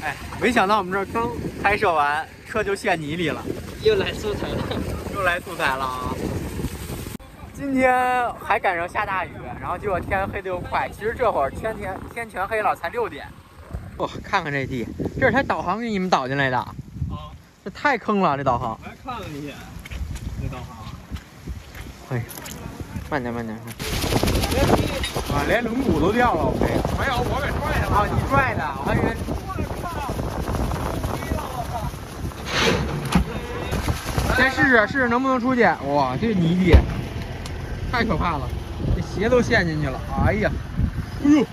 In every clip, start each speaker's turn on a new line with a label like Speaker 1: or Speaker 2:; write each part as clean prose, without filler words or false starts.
Speaker 1: 哎，没想到我们这儿刚拍摄完，车就陷泥里了。
Speaker 2: 又来素材了，
Speaker 1: 又来素材了啊！今天还赶上下大雨，然后结果天黑的又快。其实这会儿天全黑了，才6点。哇、看看这地，这是他导航给你们导进来的。啊，这太坑了，这导航。
Speaker 3: 来看了一眼，这导航。
Speaker 1: 哎，慢点。啊，连轮毂都掉了，我这个。
Speaker 3: 没有，我给拽下来。
Speaker 1: 哦，你拽的，我还以为。先试试能不能出去。哇，这泥地太可怕了，这鞋都陷进去了。哎呀，哎呦！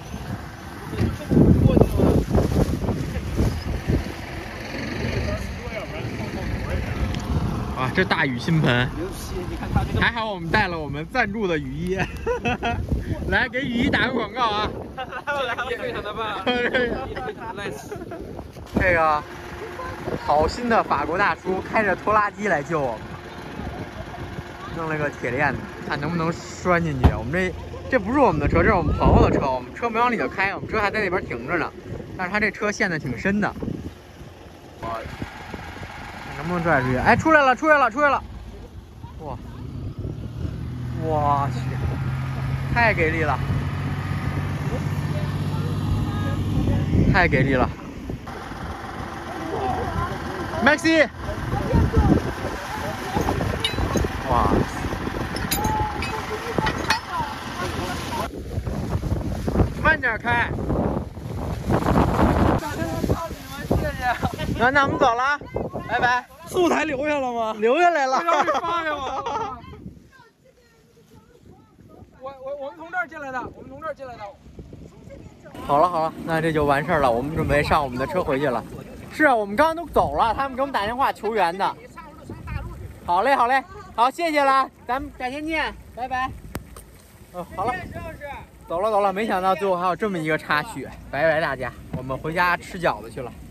Speaker 1: 啊，这大雨倾盆。还好我们带了我们赞助的雨衣，来给雨衣打个广告啊！
Speaker 2: 也非常的棒，nice。
Speaker 1: 这个好心的法国大叔开着拖拉机来救我们，弄了个铁链子，看能不能拴进去。我们这不是我们的车，这是我们朋友的车，我们车没往里头开，我们车还在那边停着呢。但是他这车陷得挺深的，能不能拽出去？哎，出来了！哇！我去，太给力了！太给力了 ，Maxi！ 哇！慢点开。那我们走了，拜拜。
Speaker 3: 素材留下了吗？
Speaker 1: 留下来了。
Speaker 3: 要是发呀吗？我们从这儿进来的，
Speaker 1: 好了，那这就完事儿了。我们准备上我们的车回去了。是啊，我们刚刚都走了，他们给我们打电话求援的。好嘞，好，谢谢了，咱们改天见，拜拜。好了，走了，没想到最后还有这么一个插曲，拜拜大家，我们回家吃饺子去了。